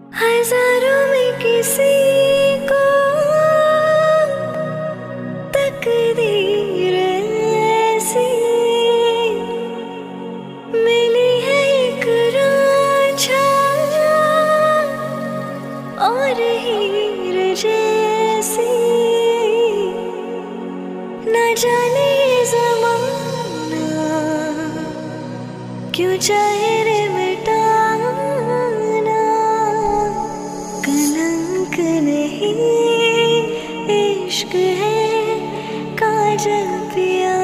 हजारों में किसी को तकदीर ऐसी मिली है, एक रांझा और हीर जैसी। न जाने ये ज़माना क्यों चाहे रे मिटाना, कलंक नहीं इश्क है काजल पिया।